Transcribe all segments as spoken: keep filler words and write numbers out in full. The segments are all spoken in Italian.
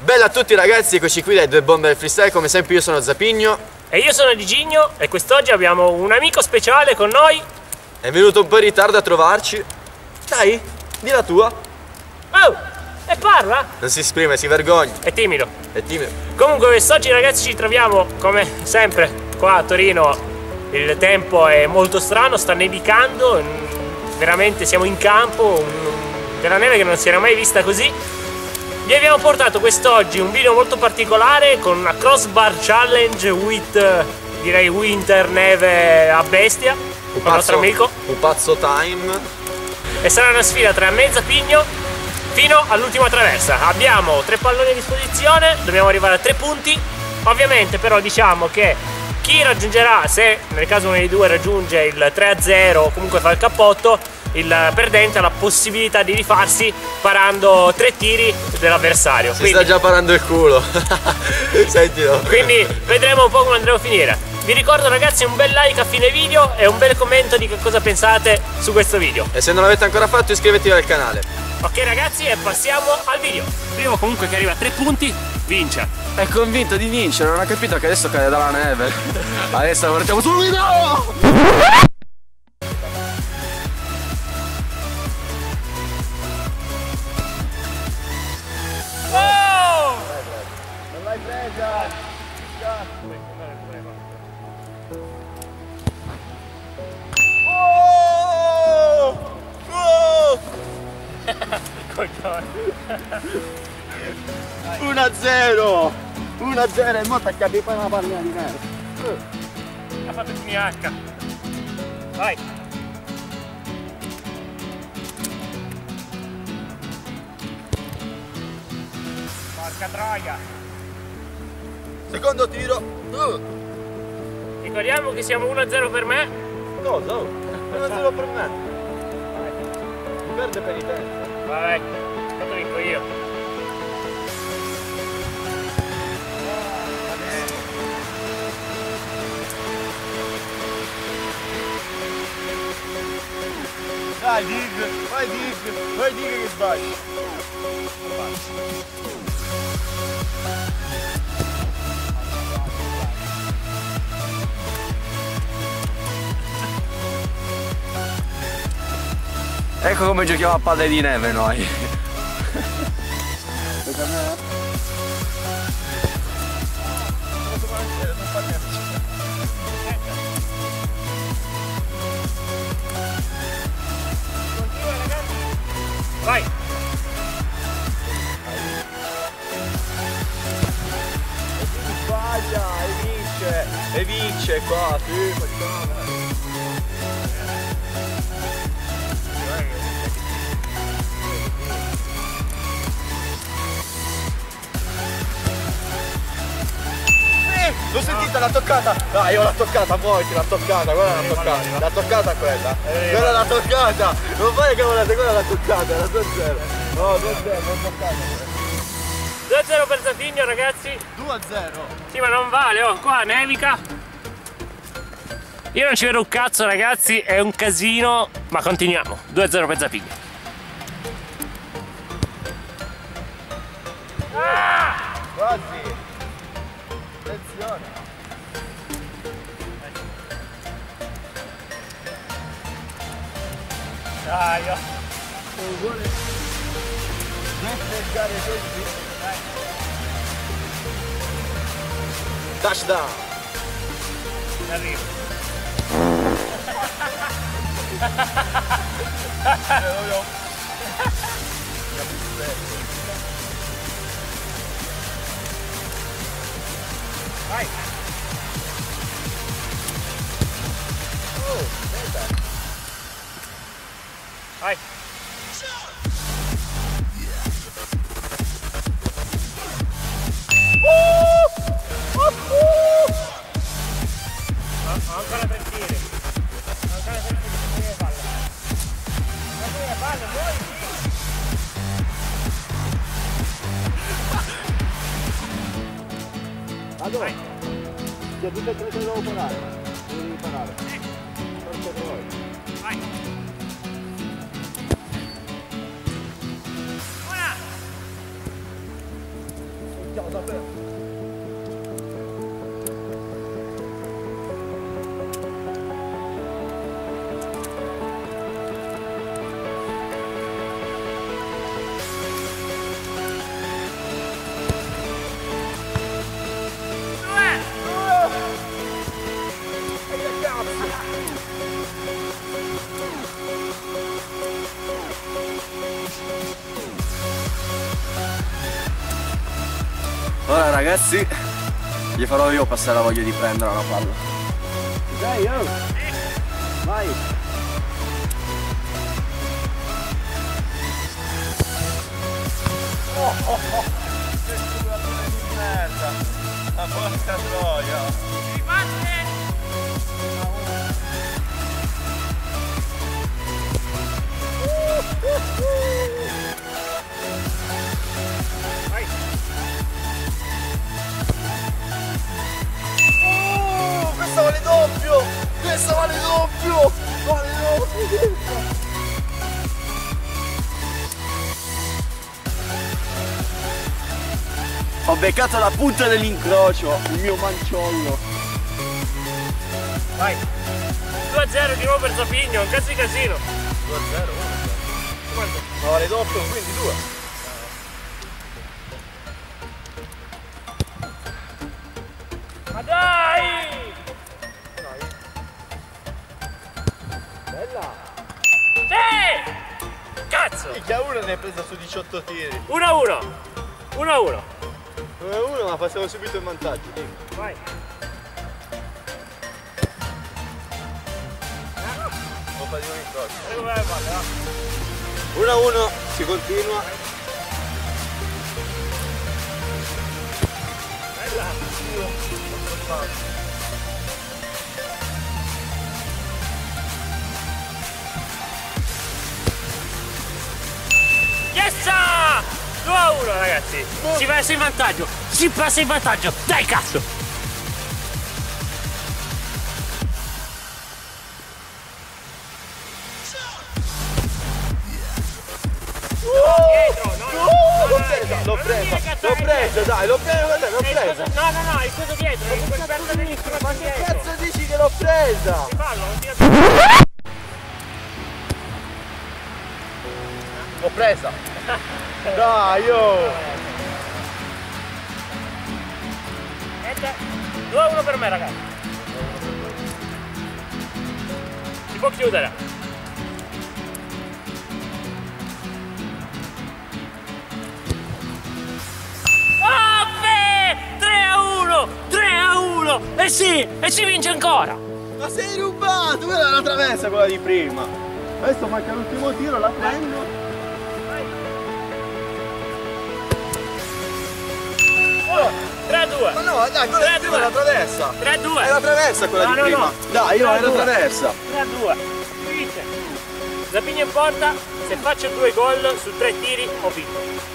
Bella a tutti ragazzi, eccoci qui dai Due Bombe del Freestyle, come sempre io sono Zapigno. E io sono Digigno e quest'oggi abbiamo un amico speciale con noi. È venuto un po' in ritardo a trovarci. Dai, di la tua. Oh, e parla? Non si esprime, si vergogna. È timido. È timido. Comunque quest'oggi ragazzi ci troviamo come sempre qua a Torino. Il tempo è molto strano, sta nevicando, veramente siamo in campo, della neve che non si era mai vista così. Vi abbiamo portato quest'oggi un video molto particolare con una crossbar challenge with, direi, winter neve a bestia, con il nostro amico Pupazzo time. E sarà una sfida tra me e Zapigno fino all'ultima traversa. Abbiamo tre palloni a disposizione, dobbiamo arrivare a tre punti. Ovviamente però diciamo che chi raggiungerà, se nel caso uno dei due raggiunge il tre a zero o comunque fa il cappotto, il perdente ha la possibilità di rifarsi parando tre tiri dell'avversario. Si quindi sta già parando il culo. Sentilo. Quindi vedremo un po' come andremo a finire. Vi ricordo ragazzi un bel like a fine video e un bel commento di che cosa pensate su questo video. E se non l'avete ancora fatto iscrivetevi al canale. Ok ragazzi, e passiamo al video. Primo comunque che arriva a tre punti vince. È convinto di vincere, non ha capito che adesso cade dalla neve. Adesso partiamo subito! uno a zero uno a zero e mo attaccavi poi una pallina di neve. Ha fatto il mio H. Vai. Porca troia. Secondo tiro. uh. Ricordiamo che siamo uno a zero per me. Cosa? uno a zero per me. Mi perde penitenza. Vai, quanto vinco io? Dai Dig, vai Dig, vai Dig che sbagli. Ecco come giochiamo a palle di neve noi. Vai! Sbaglia e vince, e vince qua, sì, facciamo. L'ho sentita, l'ha toccata! Dai, io l'ho toccata, poi l'ha toccata, quella l'ha toccata, l'ha toccata quella, quella l'ha toccata, non fai che volete, quella l'ha toccata, era due a zero, no, due a zero, l'ho toccata. due a zero per Zapigno ragazzi. due a zero. Sì, ma non vale, oh, qua nevica. Io non ci vedo un cazzo ragazzi, è un casino, ma continuiamo. due a zero per Zapigno. Ah! Quasi. Attenzione. Dai, oh. Non vuole difregare così. Touchdown. Arrivo. Vai. Oh, aspetta. Vai. Uh! Uh! Uh! No, ancora tre tiri. Ancora tre tiri, non tiene palla. Non tiene palla, muovi, sì. Allora, se tutte e tre te devo parare. Devi parare. Sì. Forza voi. Vai. Una. ferma, ferma. Ora ragazzi, gli farò io passare la voglia di prendere la palla. Dai, oh! Vai! Oh, oh, oh! Che sulla di merda! La porca troia! Si batte! Vai! Oh, questa vale doppio! Questa vale doppio! Vale doppio! Ho beccato la punta dell'incrocio, il mio manciollo. Vai! due a zero di nuovo per Zapigno, un cazzo di casino! due a zero? Quanto? Ma vale doppio, quindi due. Ma dai! Dai. Bella! Sì! Cazzo! Minchia, uno ne è presa su diciotto tiri. uno a uno! uno a uno! uno a uno, ma passiamo subito in vantaggio. Vai! Colpa di un incrocio. Recupera il palle, va! uno a uno, si continua. Bella! Yes! due a uno ragazzi! Si passa in vantaggio! Si passa in vantaggio! Dai cazzo! Dietro, no, no, Oh, l'ho no, presa, no, l'ho non presa, dire che l'ho stai presa, dietro. dai, l'ho presa, guarda, l'ho È il presa. coso- No, no, no, è quello dietro, è quel pezzo di Ma che cazzo dici che l'ho presa? fallo, non ti L'ho presa. Dai, oh. due a uno per me ragazzi. Si può chiudere. tre a uno! tre a uno! E sì! E si vince ancora! Ma sei rubato, quella è la traversa quella di prima. Adesso manca l'ultimo tiro, la prendo. Oh, tre a due! Ma no, dai, quella di prima è la traversa. tre a due! È la traversa quella No, di no, prima. no. Dai, io è la traversa. tre a due! Si vince! Zapigno in porta, se faccio due gol su tre tiri ho vinto.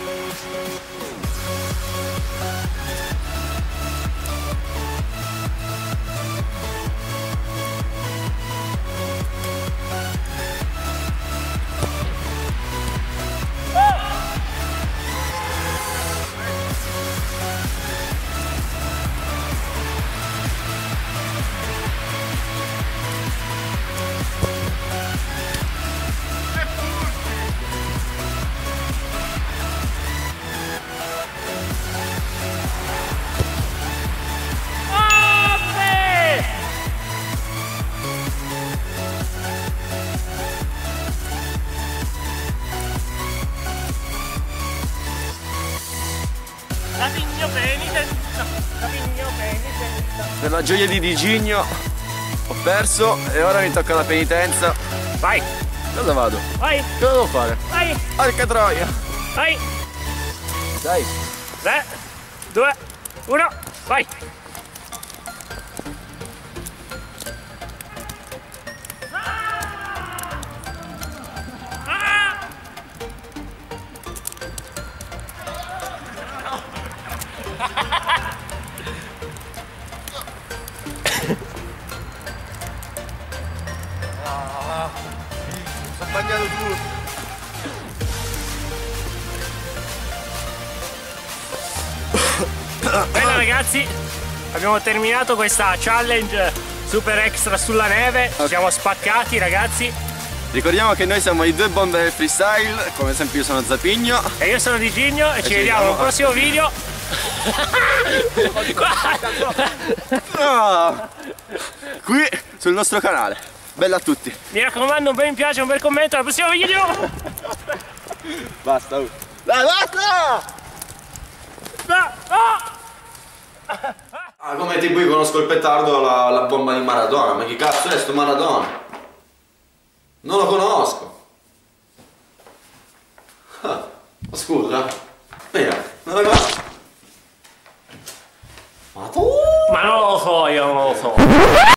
Zapigno penitenza, Zapigno penitenza. Per la gioia di Digigno ho perso e ora mi tocca la penitenza. Vai, Cosa vado? vai, Cosa devo fare? vai, Porca troia! vai. Dai! tre, due, uno, vai. Ah! Sono bagnato tutto. ragazzi, abbiamo terminato questa challenge super extra sulla neve. Ci siamo spaccati ragazzi. Ricordiamo che noi siamo i due bombe del freestyle. Come sempre io sono Zapigno. E io sono Di Gigno e, e ci vediamo al prossimo video. No. Qui sul nostro canale. Bella a tutti. Mi raccomando, un bel mi piace, un bel commento al prossimo video. Basta. Dai, basta! Ah, come tipo io conosco il petardo, la, la bomba di Maradona. Ma chi cazzo è sto Maradona? Non lo conosco. Ah, scusa. Mira, non lo conosco. Ma tu? Ma non lo so, io non lo so.